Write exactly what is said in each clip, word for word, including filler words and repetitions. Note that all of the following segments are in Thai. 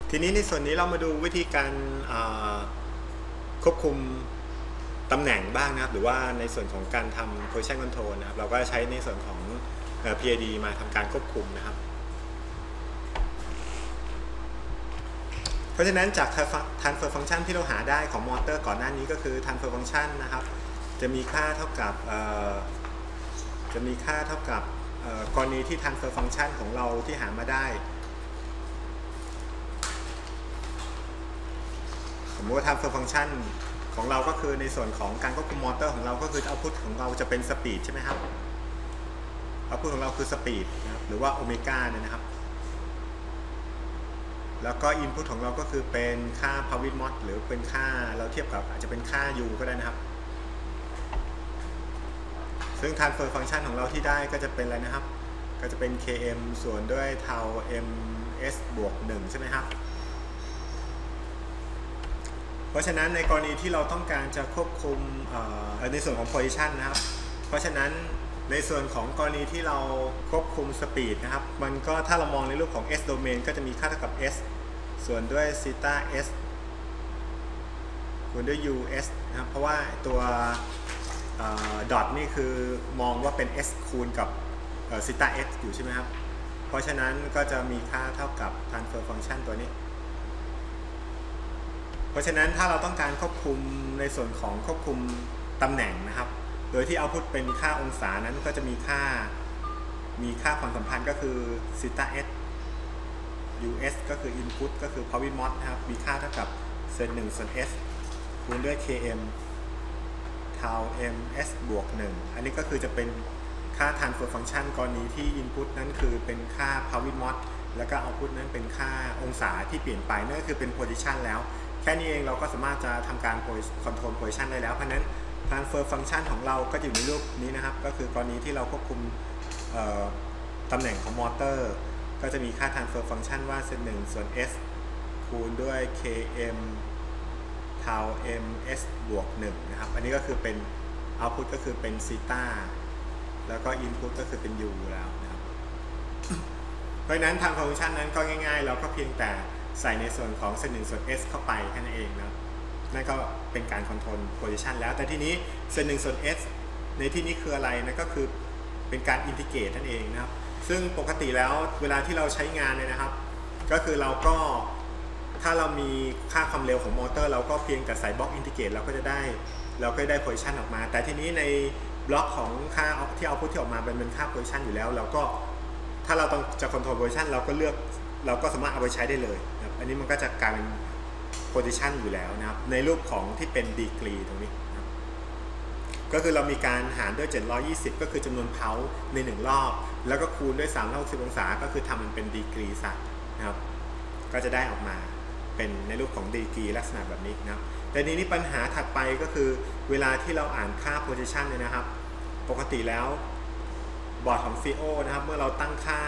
ทีนี้ในส่วนนี้เรามาดูวิธีการควบคุมตำแหน่งบ้างนะครับหรือว่าในส่วนของการทำ position control นะครับเราก็ใช้ในส่วนของ พี ไอ ดี มาทำการควบคุมนะครับเพราะฉะนั้นจาก transfer function ที่เราหาได้ของมอเตอร์ก่อนหน้านี้ก็คือ transfer function นะครับจะมีค่าเท่ากับจะมีค่าเท่ากับกรณีที่ transfer function ของเราที่หามาได้สมมติว่า transfer function ของเราก็คือในส่วนของการควบคุมมอเตอร์ของเราก็คือ output ของเราจะเป็น speed ใช่ไหมครับ output ของเราคือ speed นะครับหรือว่าโอเมก้าเนี่ยนะครับแล้วก็ input ของเราก็คือเป็นค่า power mod หรือเป็นค่าเราเทียบกับอาจจะเป็นค่า u ก็ได้นะครับซึ่ง transfer function ของเราที่ได้ก็จะเป็นอะไรนะครับก็จะเป็น km ส่วนด้วย tau ms บวกหนึ่งใช่ไหมครับเพราะฉะนั้นในกรณีที่เราต้องการจะควบคุมในส่วนของ position นะครับเพราะฉะนั้นในส่วนของกรณีที่เราควบคุม speed นะครับมันก็ถ้าเรามองในรูปของ s domain ก็จะมีค่าเท่ากับ s ส่วนด้วย theta s คูณด้วย us นะครับเพราะว่าตัวดอทนี่คือมองว่าเป็น s คูณกับ theta s อยู่ใช่ไหมครับเพราะฉะนั้นก็จะมีค่าเท่ากับ transfer function ตัวนี้เพราะฉะนั้นถ้าเราต้องการควบคุมในส่วนของควบคุมตำแหน่งนะครับโดยที่เอาพุทเป็นค่าองศานั้นก็จะมีค่ามีค่าความสัมพันธ์ก็คือ theta s us ก็คือ input ก็คือ power mod นะครับมีค่าเท่ากับเซนหนึ่งส่วน s คูณด้วย km tau ms บวกหนึ่งอันนี้ก็คือจะเป็นค่า transfer function กรณีที่ input นั้นคือเป็นค่า power mod แล้วก็ output นั้นเป็นค่าองศาที่เปลี่ยนไปนั่นก็คือเป็น position แล้วแค่นี้เองเราก็สามารถจะทำการ control position ได้แล้วเพราะนั้น transfer function ของเราก็อยู่ในรูปนี้นะครับก็คือกรณีที่เราควบคุมตำแหน่งของมอเตอร์ก็จะมีค่า transfer function ว่าเซนหนึ่งส่วน s คูณด้วย km tau ms บวกหนึ่งนะครับอันนี้ก็คือเป็น output ก็คือเป็น theta แล้วก็ input ก็คือเป็น u แล้วนะครับเพราะฉะนั้นทาง function นั้นก็ง่ายๆเราก็เพียงแต่ใส่ในส่วนของเซนหนึ่งส่วน s เข้าไปแค่นั้นเองนะนั่นก็เป็นการ control position แล้วแต่ที่นี้เซนหนึ่งส่วน s ในที่นี้คืออะไรนะก็คือเป็นการ integrate นั่นเองนะครับซึ่งปกติแล้วเวลาที่เราใช้งานเนี่ยนะครับก็คือเราก็ถ้าเรามีค่าความเร็วของมอเตอร์เราก็เพียงแต่ใส่บล็อกอินทิเกรตเราก็จะได้เราก็ได้โพซิชันออกมาแต่ทีนี้ในบล็อกของค่าที่เอาพุทที่ออกมาเป็นค่าโพซิชันอยู่แล้วเราก็ถ้าเราต้องจะคอนโทรลโพซิชันเราก็เลือกเราก็สามารถเอาไปใช้ได้เลยนะครับอันนี้มันก็จะกลายเป็นโพซิชันอยู่แล้วนะครับในรูปของที่เป็นดีกรีตรงนี้นะครับก็คือเรามีการหารด้วยเจ็ดร้อยยี่สิบก็คือจำนวนเพาในหนึ่งรอบแล้วก็คูณด้วยสามร้อยหกสิบองศาก็คือทำมันเป็นดีกรีซะนะครับก็จะได้ออกมาเป็นในรูปของดีกรีลักษณะแบบนี้นะครับแต่นี้นี่ปัญหาถัดไปก็คือเวลาที่เราอ่านค่า position เนี่ยนะครับปกติแล้วบอร์ดของ ซี โอ นะครับเมื่อเราตั้งค่า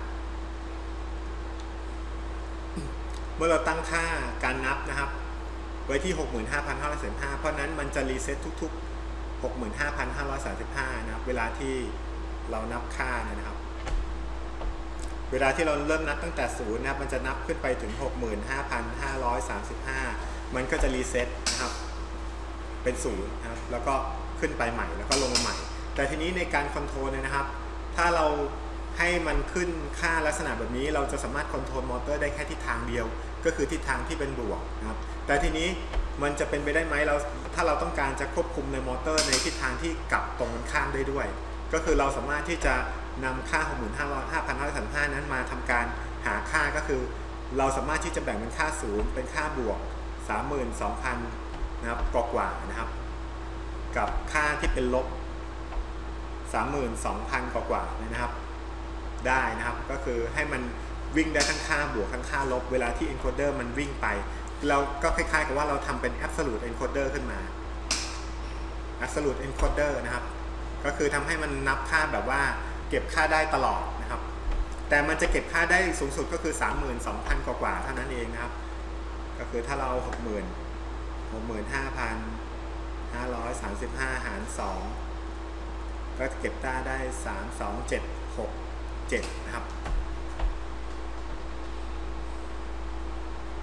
เมื่อเราตั้งค่าการนับนะครับไว้ที่ หกหมื่นห้าพันห้าร้อยสามสิบห้า เพราะนั้นมันจะรีเซ็ตทุกๆ หกหมื่นห้าพันห้าร้อยสามสิบห้า นะครับเวลาที่เรานับค่านะครับเวลาที่เราเริ่มนับตั้งแต่ศูนย์นะครับมันจะนับขึ้นไปถึง หกหมื่นห้าพันห้าร้อยสามสิบห้า มันก็จะรีเซ็ตนะครับเป็นศูนย์นะครับแล้วก็ขึ้นไปใหม่แล้วก็ลงมาใหม่แต่ทีนี้ในการคอนโทรลเนี่ยนะครับถ้าเราให้มันขึ้นค่าลักษณะแบบนี้เราจะสามารถคอนโทรลมอเตอร์ได้แค่ทิศทางเดียวก็คือทิศทางที่เป็นบวกนะครับแต่ทีนี้มันจะเป็นไปได้ไหมเราถ้าเราต้องการจะควบคุมในมอเตอร์ในทิศทางที่กลับตรงกันข้ามได้ด้วยก็คือเราสามารถที่จะนำค่า หกหมื่นห้าพันห้าร้อยสามสิบห้า นั้นมาทำการหาค่าก็คือเราสามารถที่จะแบ่งเป็นค่าศูนย์เป็นค่าบวก สามหมื่นสองพัน นะครับกว่านะครับกับค่าที่เป็นลบ สามหมื่นสองพัน กว่านะครับได้นะครับก็คือให้มันวิ่งได้ทั้งค่าบวกทั้งค่าลบเวลาที่ encoder มันวิ่งไปเราก็คล้ายๆกับว่าเราทำเป็น absolute encoder ขึ้นมา absolute encoder นะครับก็คือทำให้มันนับค่าแบบว่าเก็บค่าได้ตลอดนะครับแต่มันจะเก็บค่าได้สูงสุดก็คือ สามหมื่นสองพัน กว่าเท่านั้นเองนะครับก็คือถ้าเรา หกหมื่น หกหมื่นห้าพันห้าร้อยสามสิบห้า หารสองก็เก็บค่าได้สามสองเจ็ดหกเจ็ดนะครับ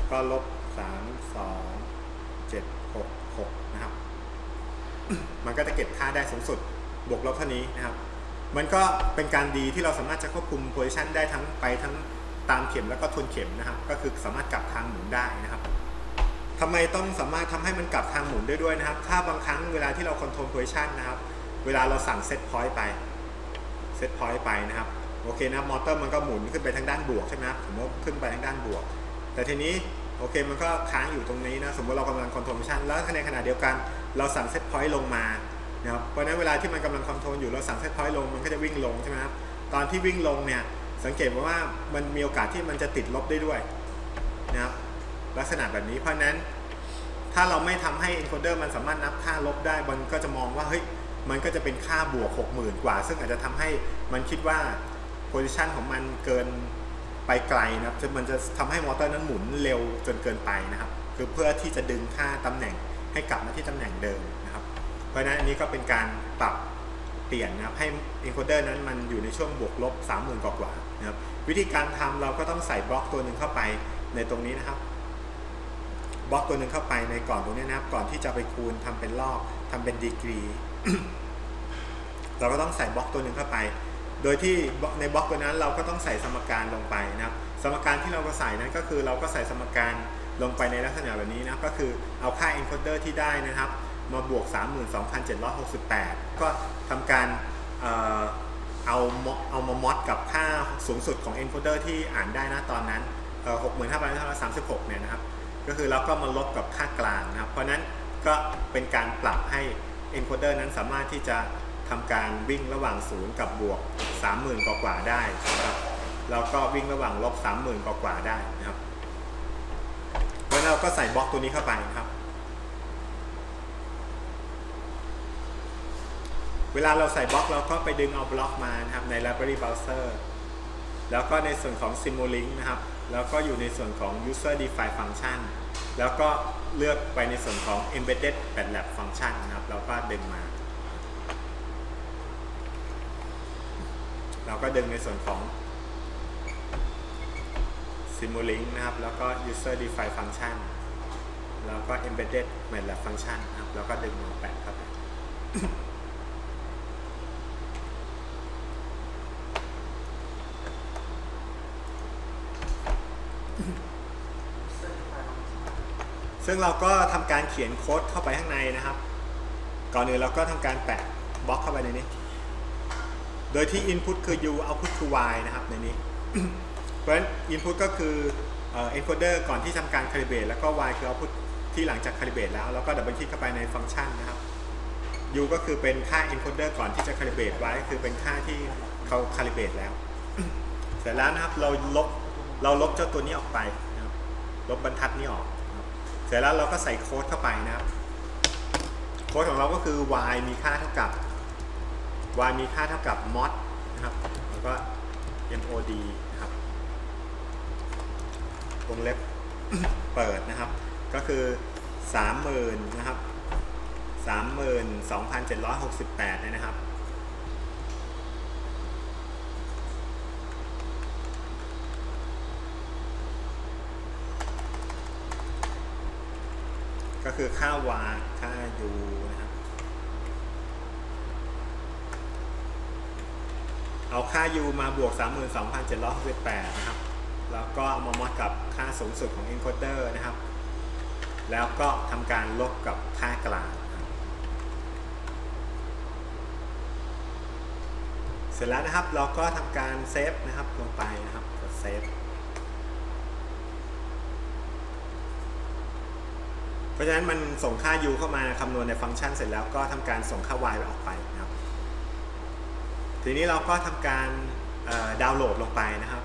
ก็ลบสามสองเจ็ดหกหกนะครับ มันก็จะเก็บค่าได้สูงสุดบวกลบเท่านี้นะครับมันก็เป็นการดีที่เราสามารถจะควบคุมโพซิชันได้ทั้งไปทั้งตามเข็มแล้วก็ทวนเข็มนะครับก็คือสามารถกลับทางหมุนได้นะครับทำไมต้องสามารถทำให้มันกลับทางหมุนได้ด้วยนะครับถ้าบางครั้งเวลาที่เราคอนโทรลโพซิชันนะครับเวลาเราสั่งเซตพอยต์ไปเซตพอยต์ไปนะครับโอเคนะมอเตอร์มันก็หมุนขึ้นไปทางด้านบวกใช่ไหมครับผมว่าขึ้นไปทางด้านบวกแต่ทีนี้โอเคมันก็ค้างอยู่ตรงนี้นะสมมติเรากำลังคอนโทรลโพซิชันแล้วในขณะเดียวกันเราสั่งเซตพอยต์ลงมานะครับเพราะฉะนั้นเวลาที่มันกำลังคอนโทรลอยู่เราสั่งเซตพอยต์ลงมันก็จะวิ่งลงใช่ไหมครับตอนที่วิ่งลงเนี่ยสังเกตว่ามันมีโอกาสที่มันจะติดลบได้ด้วยนะครับลักษณะแบบนี้เพราะนั้นถ้าเราไม่ทำให้ encoder มันสามารถนับค่าลบได้มันก็จะมองว่าเฮ้ยมันก็จะเป็นค่าบวก หกหมื่น กว่าซึ่งอาจจะทำให้มันคิดว่า position ของมันเกินไปไกลนะครับมันจะทำให้มอเตอร์นั้นหมุนเร็วจนเกินไปนะครับคือเพื่อที่จะดึงค่าตำแหน่งให้กลับมาที่ตำแหน่งเดิมนะครับเพราะฉะนั้นอันนี้ก็เป็นการปรับเปลี่ยนนะครับให้ encoder นั้นมันอยู่ในช่วงบวกลบ สามหมื่น กว่าๆนะครับวิธีการทำเราก็ต้องใส่บล็อกตัวหนึ่งเข้าไปในตรงนี้นะครับบล็อกตัวหนึ่งเข้าไปในก่อนตรงนี้นะครับก่อนที่จะไปคูณทำเป็นรอบทำเป็นดีกรี เราก็ต้องใส่บล็อกตัวหนึ่งเข้าไปโดยที่ในบล็อกตัวนั้นเราก็ต้องใส่สมการลงไปนะครับสมการที่เราก็ใส่นั้นก็คือเราก็ใส่สมการลงไปในลักษณะแบบนี้นะครับก็คือเอาค่า encoder ที่ได้นะครับมาบวก สามหมื่นสองพันเจ็ดร้อยหกสิบแปด ก็ทำการเอ่อเอาเอามามอดกับค่าสูงสุดของ encoder ที่อ่านได้นะตอนนั้น หกหมื่นห้าพันห้าร้อยสามสิบหก เนี่ยนะครับก็คือเราก็มาลบกับค่ากลางนะครับเพราะนั้นก็เป็นการปรับให้ encoder นั้นสามารถที่จะทำการวิ่งระหว่างศูนย์กับบวก สามหมื่น กว่าๆได้นะครับแล้วก็วิ่งระหว่างลบ สามหมื่น กว่าๆได้นะครับแล้วเราก็ใส่บล็อกตัวนี้เข้าไปนะครับเวลาเราใส่บล็อกเราก็ไปดึงเอาบล็อกมานะครับใน Library Browser แล้วก็ในส่วนของ Simulink นะครับแล้วก็อยู่ในส่วนของ User Defined Function แล้วก็เลือกไปในส่วนของ Embedded MATLAB Function นะครับแล้วก็ดึงมาเราก็ดึงในส่วนของ Simulink นะครับแล้วก็ User Defined Function แล้วก็ Embedded MATLAB Function นะครับแล้วก็ดึงมาแปะครับซึ่งเราก็ทำการเขียนโค้ดเข้าไปข้างในนะครับก่อนอื่นเราก็ทำการแปะบล็อกเข้าไปในนี้โดยที่ input คือ u output คือ y นะครับในนี้ เพราะฉะนั้น input ก็คือ encoder ก่อนที่ทำการ calibrate แล้วก็ y คือ output ที่หลังจาก calibrate แล้วแล้วก็ดับเบิลคลิกเข้าไปในฟังก์ชันนะครับ u ก็คือเป็นค่า encoder ก่อนที่จะ calibrate y ก็คือเป็นค่าที่เขา calibrate แล้ว เสร็จแล้วนะครับเราลบเราลบเจ้าตัวนี้ออกไปนะครับลบบรรทัดนี้ออกเสร็จแล้วเราก็ใส่โค้ดเข้าไปนะครับโค้ดของเราก็คือ y มีค่าเท่ากับ y มีค่าเท่ากับ mod นะครับแล้วก็ mod นะครับวงเล็บ เปิดนะครับก็คือ สามหมื่น นะครับ สามหมื่นสองพันเจ็ดร้อยหกสิบแปด เนี่ยนะครับก็คือค่า y ค่า u นะครับเอาค่า u มาบวก สามหมื่นสองพันเจ็ดร้อยหกสิบแปด นะครับแล้วก็เอามามอดกับค่าสูงสุดของ encoder นะครับแล้วก็ทำการลบกับค่ากลางเสร็จแล้วนะครับเราก็ทำการเซฟนะครับลงไปนะครับกดเซฟเพราะฉะนั้นมันส่งค่า u เข้ามาคำนวณในฟังก์ชันเสร็จแล้วก็ทำการส่งค่า y ไปออกไปนะครับทีนี้เราก็ทำการดาวน์โหลดลงไปนะครับ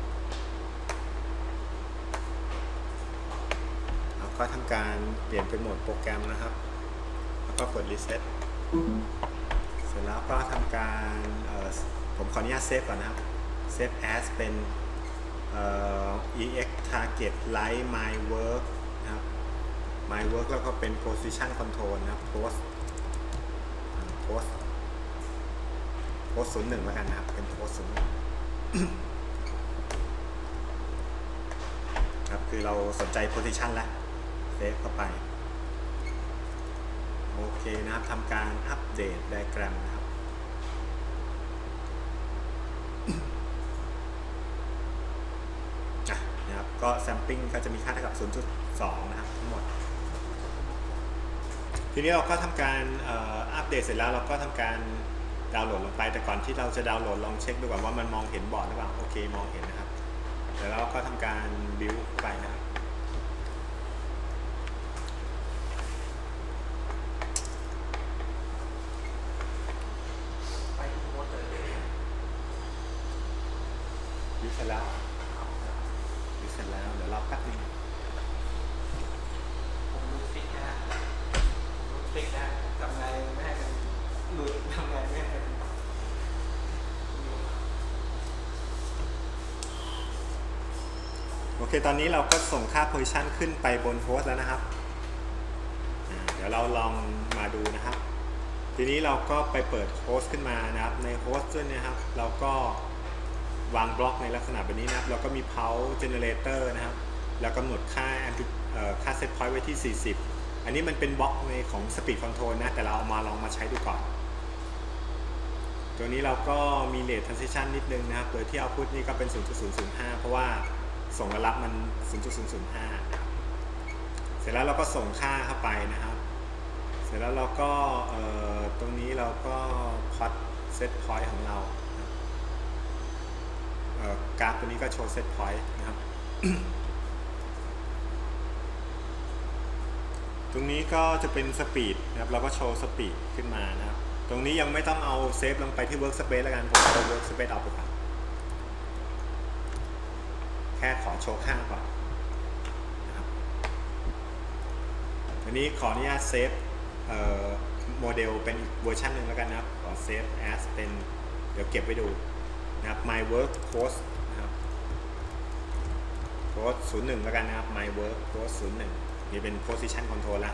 เราก็ทำการเปลี่ยนเป็นโหมดโปรแกรมนะครับแล้วก็กด reset เสร็จแล้วก็ทำการผมขออนุญาตเซฟก่อนนะครับ save as เป็น ex target light my work นะครับ my work แล้วก็เป็น position control นะครับ post post post ศูนย์หนึ่งแล้วกันนะครับเป็น post ศูนย์หนึ่งครับคือเราสนใจ position แล้วเซฟเข้าไปโอเคนะครับทำการอัปเดตไดอะแกรมนะครับนะครับก็ sampling ก็จะมีค่าเท่ากับ ศูนย์จุดสอง นะครับทั้งหมดทีนี้เราก็ทำการอัปเดตเสร็จแล้วเราก็ทำการดาวน์โหลดลงไปแต่ก่อนที่เราจะดาวน์โหลดลองเช็คดูก่อนว่ามันมองเห็นบอร์ดหรือเปล่าโอเคมองเห็นนะครับแล้วเราก็ทำการบิวไปนะครับบิวเสร็จแล้วบิวเสร็จแล้วเดี๋ยวรอแป๊บนึงผมรู้ฟิกนะผมรู้ฟิกนะทำไงไม่ให้มันหลุดทำไงไม่ให้มันโอเคตอนนี้เราก็ส่งค่า position ขึ้นไปบนโฮสต์แล้วนะครับเดี๋ยวเราลองมาดูนะครับทีนี้เราก็ไปเปิดโฮสต์ขึ้นมานะครับในโฮสต์ด้วยนะครับเราก็วางบล็อกในลักษณะแบบนี้นะครับเราก็มี pulse generator นะครับแล้วกำหนดค่าค่า set point ไว้ที่สี่สิบอันนี้มันเป็นบล็อกในของ speed control นะแต่เราเอามาลองมาใช้ดูก่อนตัวนี้เราก็มี rate transition นิดนึงนะครับโดยที่ output นี่ก็เป็น ศูนย์จุดศูนย์ศูนย์ห้า เพราะว่าส่งและรับมัน ศูนย์จุดศูนย์ศูนย์ห้า นะครับเสร็จแล้วเราก็ส่งค่าเข้าไปนะครับเสร็จแล้วเราก็ตรงนี้เราก็พอต set point ของเรากราฟตัวนี้ก็โชว์ set point นะครับ ตรงนี้ก็จะเป็นสปีดนะครับเราก็โชว์สปีดขึ้นมานะครับตรงนี้ยังไม่ต้องเอาเซฟลงไปที่ workspace แล้วกันผมเอา workspace ออกไปก่อนแค่ขอโชว์ค่าก่อนนะครับวันนี้ขออนุญาตเซฟโมเดลเป็นอีกเวอร์ชันหนึ่งแล้วกันนะครับขอเซฟ as เป็นเดี๋ยวเก็บไว้ดูนะครับ my work post นะครับ post ศูนย์หนึ่งแล้วกันนะครับ my work post ศูนย์หนึ่งนี่เป็น position control แล้ว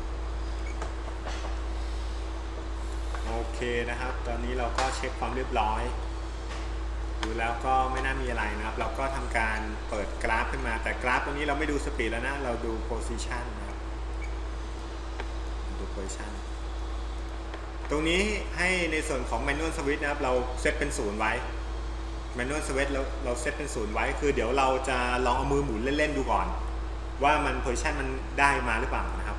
โอเคนะครับตอนนี้เราก็เช็คความเรียบร้อยดูแล้วก็ไม่น่ามีอะไรนะครับเราก็ทำการเปิดกราฟขึ้นมาแต่กราฟตรงนี้เราไม่ดูสปีดแล้วนะเราดู position นะครับดู position ตรงนี้ให้ในส่วนของ manual switch นะครับเราเซตเป็นศูนย์ไว้ manual switch แล้วเราเซตเป็นศูนย์ไว้คือเดี๋ยวเราจะลองเอามือหมุนเล่นๆดูก่อนว่ามัน position มันได้มาหรือเปล่านะครับ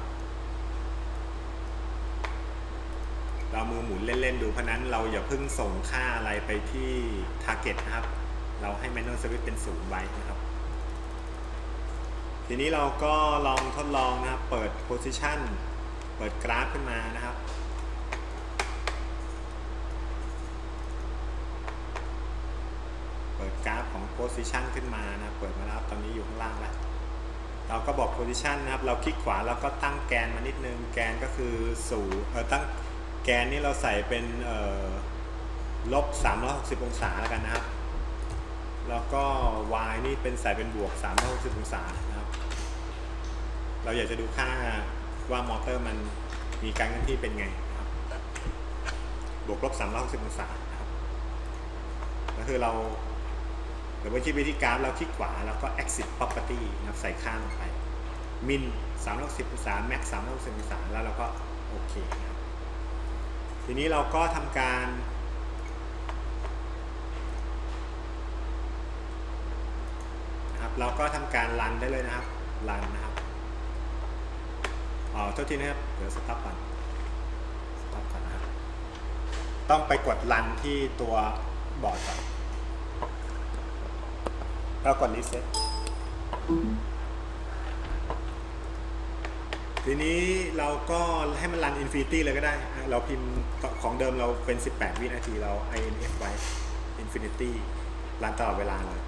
เรามือหมุนเล่นๆดูเพราะนั้นเราอย่าเพิ่งส่งค่าอะไรไปที่ target นะครับเราให้ manual switch เป็นศูนย์ไว้นะครับทีนี้เราก็ลองทดลองนะครับเปิด position เปิดกราฟขึ้นมานะครับเปิดกราฟของ position ขึ้นมานะเปิดมาแล้วตอนนี้อยู่ข้างล่างแล้วเราก็บอก position นะครับเราคลิกขวาแล้วก็ตั้งแกนมานิดนึงแกนก็คือศูนย์เออตั้งแกนนี่เราใส่เป็นลบสามร้อยหกสิบองศาแล้วกันนะครับแล้วก็ y นี่เป็นใส่เป็นบวกสามร้อยหกสิบองศานะครับเราอยากจะดูค่าว่ามอเตอร์มันมีการเคลื่อนที่เป็นไงนะครับบวกลบสามร้อยหกสิบองศานะครับก็คือเราเดี๋ยวไปที่วิธีการเราคลิกขวาแล้วก็ exit property นะครับใส่ค่าลงไป min สามร้อยหกสิบองศา max สามร้อยหกสิบองศาแล้วเราก็โอเคนะครับทีนี้เราก็ทำการนะครับเราก็ทำการรันได้เลยนะครับรันนะครับอ๋อโทษทีนะครับเดี๋ยวสต็อปก่อนสต็อปก่อนนะครับต้องไปกดรันที่ตัวบอร์ดก่อนเรากดรีเซ็ตทีนี้เราก็ให้มันรัน Infinity เลยก็ได้เราพิมพ์ของเดิมเราเป็นสิบแปดวินาทีเรา ไอ เอ็น เอฟ ไว้ Infinity รันตลอดเวลาเลย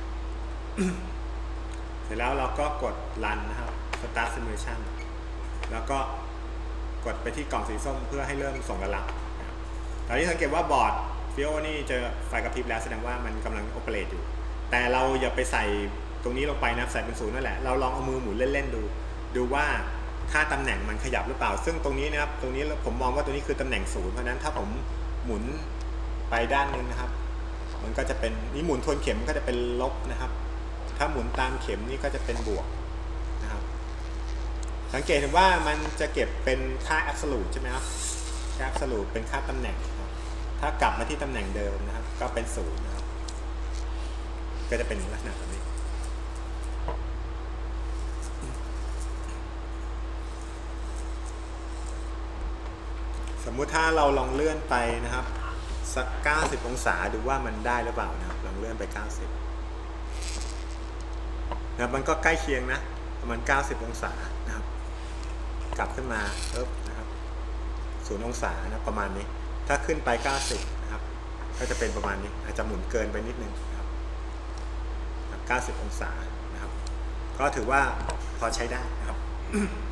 เสร็จแล้วเราก็กดรันนะครับ Start Simulation แล้วก็กดไปที่กล่องสีส้มเพื่อให้เริ่มส่งระลับตอนนี้สังเกตว่าบอร์ด ฟิโอ นี่เจอไฟกระพริบแล้วแสดงว่ามันกำลังโอเปเรตอยู่แต่เราอย่าไปใส่ตรงนี้ลงไปนะใส่เป็นศูนย์นั่นแหละเราลองเอามือหมุนเล่นๆดูดูว่าค่าตำแหน่งมันขยับหรือเปล่าซึ่งตรงนี้นะครับตรงนี้ผมมองว่าตรงนี้คือตำแหน่งศูนย์เพราะนั้นถ้าผมหมุนไปด้านนึงนะครับมันก็จะเป็นนี่หมุนทวนเข็มก็จะเป็นลบนะครับถ้าหมุนตามเข็มนี่ก็จะเป็นบวกนะครับสังเกตเห็นว่ามันจะเก็บเป็นค่า absolute ใช่ไหมครับค่า absolute เป็นค่าตำแหน่งนะครับถ้ากลับมาที่ตำแหน่งเดิมนะครับก็เป็นศูนย์นะครับก็จะเป็นลักษณะแบบนี้สมมุติถ้าเราลองเลื่อนไปนะครับสักเก้าสิบองศาดูว่ามันได้หรือเปล่านะครับลองเลื่อนไปเก้าสิบนะครับมันก็ใกล้เคียงนะประมาณเก้าสิบองศานะครับกลับขึ้นมาเอ๊บนะครับศูนย์องศานะประมาณนี้ถ้าขึ้นไปเก้าสิบนะครับก็จะเป็นประมาณนี้อาจจะหมุนเกินไปนิดนึงนะครับเก้าสิบองศานะครับก็ถือว่าพอใช้ได้นะครับ